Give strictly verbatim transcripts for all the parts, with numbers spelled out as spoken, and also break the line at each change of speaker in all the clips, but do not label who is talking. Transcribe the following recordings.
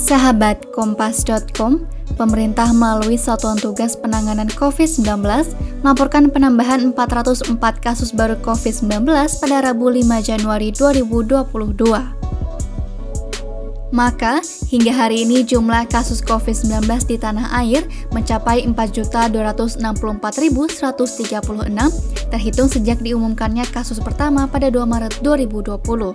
Sahabat Kompas titik com, pemerintah melalui Satuan Tugas Penanganan COVID sembilan belas melaporkan penambahan empat ratus empat kasus baru COVID sembilan belas pada Rabu lima Januari dua ribu dua puluh dua. Maka, hingga hari ini jumlah kasus COVID sembilan belas di tanah air mencapai empat juta dua ratus enam puluh empat ribu seratus tiga puluh enam, terhitung sejak diumumkannya kasus pertama pada dua Maret dua ribu dua puluh.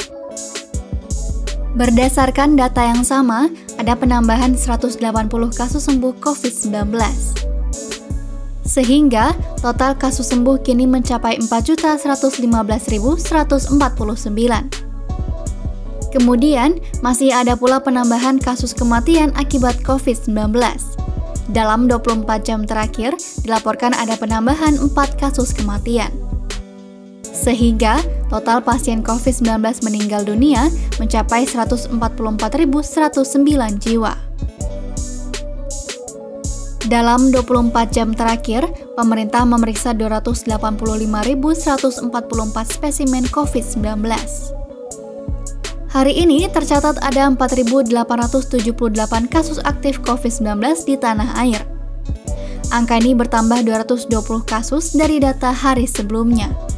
Berdasarkan data yang sama, ada penambahan seratus delapan puluh kasus sembuh COVID sembilan belas. Sehingga, total kasus sembuh kini mencapai empat juta seratus lima belas ribu seratus empat puluh sembilan. Kemudian, masih ada pula penambahan kasus kematian akibat COVID sembilan belas. Dalam dua puluh empat jam terakhir, dilaporkan ada penambahan empat kasus kematian. Sehingga, total pasien COVID sembilan belas meninggal dunia mencapai seratus empat puluh empat ribu seratus sembilan jiwa. Dalam dua puluh empat jam terakhir, pemerintah memeriksa dua ratus delapan puluh lima ribu seratus empat puluh empat spesimen COVID sembilan belas. Hari ini tercatat ada empat ribu delapan ratus tujuh puluh delapan kasus aktif COVID sembilan belas di tanah air. Angka ini bertambah dua ratus dua puluh kasus dari data hari sebelumnya.